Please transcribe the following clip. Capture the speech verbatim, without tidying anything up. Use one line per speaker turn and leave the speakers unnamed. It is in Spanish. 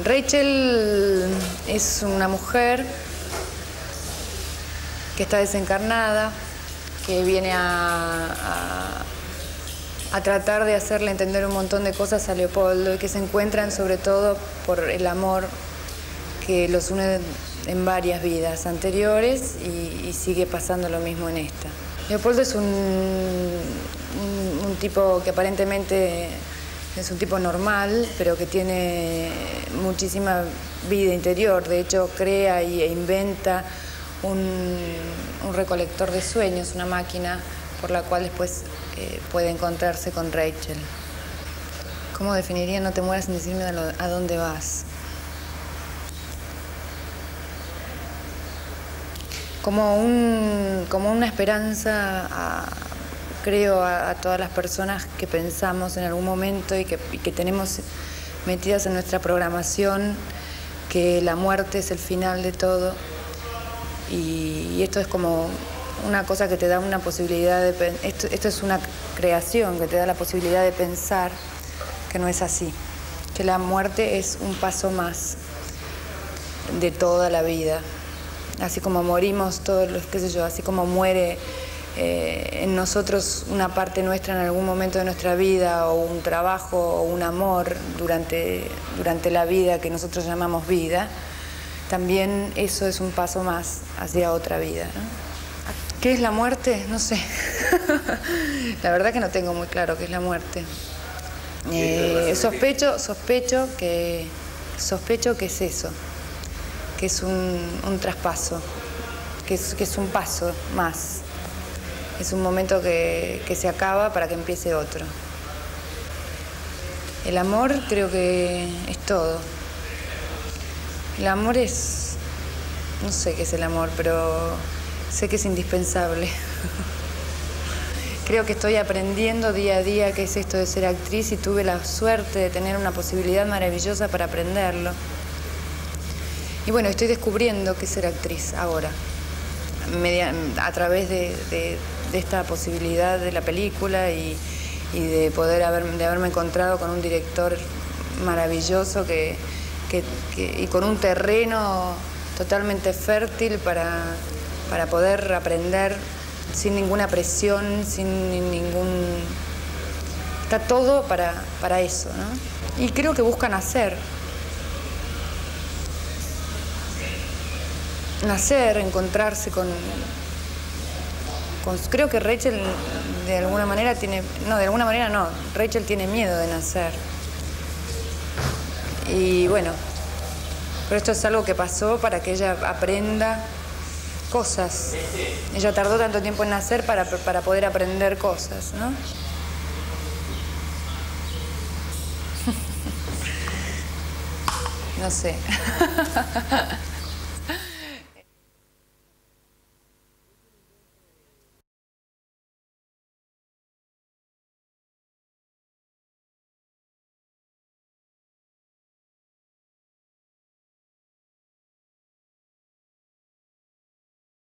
Rachel es una mujer que está desencarnada, que viene a, a, a tratar de hacerle entender un montón de cosas a Leopoldo y que se encuentran sobre todo por el amor que los une en varias vidas anteriores y, y sigue pasando lo mismo en esta. Leopoldo es un, un, un tipo que aparentemente es un tipo normal, pero que tiene muchísima vida interior. De hecho, crea y, e inventa un, un recolector de sueños, una máquina por la cual después eh, puede encontrarse con Rachel. ¿Cómo definiría No te mueras sin decirme a, lo, a dónde vas? Como, un, como una esperanza, a, creo, a, a todas las personas que pensamos en algún momento y que, y que tenemos metidas en nuestra programación que la muerte es el final de todo. Y, y esto es como una cosa que te da una posibilidad de... Esto, esto es una creación que te da la posibilidad de pensar que no es así, que la muerte es un paso más de toda la vida. Así como morimos todos los, qué sé yo, así como muere eh, en nosotros una parte nuestra en algún momento de nuestra vida, o un trabajo, o un amor durante, durante la vida que nosotros llamamos vida, también eso es un paso más hacia otra vida, ¿no? ¿Qué es la muerte? No sé. La verdad que no tengo muy claro qué es la muerte. Eh, sospecho, sospecho que, sospecho que es eso. Que es un, un traspaso, que es, que es un paso más. Es un momento que, que se acaba para que empiece otro. El amor creo que es todo. El amor es... no sé qué es el amor, pero sé que es indispensable. Creo que estoy aprendiendo día a día qué es esto de ser actriz y tuve la suerte de tener una posibilidad maravillosa para aprenderlo. Y bueno, estoy descubriendo qué es ser actriz ahora, media, a través de, de, de esta posibilidad de la película y, y de poder haber, de haberme encontrado con un director maravilloso que, que, que, y con un terreno totalmente fértil para, para poder aprender sin ninguna presión, sin ningún... Está todo para, para eso, ¿no? Y creo que buscan hacer. Nacer, encontrarse con, con... Creo que Rachel de alguna manera tiene... No, de alguna manera no. Rachel tiene miedo de nacer. Y bueno, pero esto es algo que pasó para que ella aprenda cosas. Ella tardó tanto tiempo en nacer para, para poder aprender cosas, ¿no? No sé.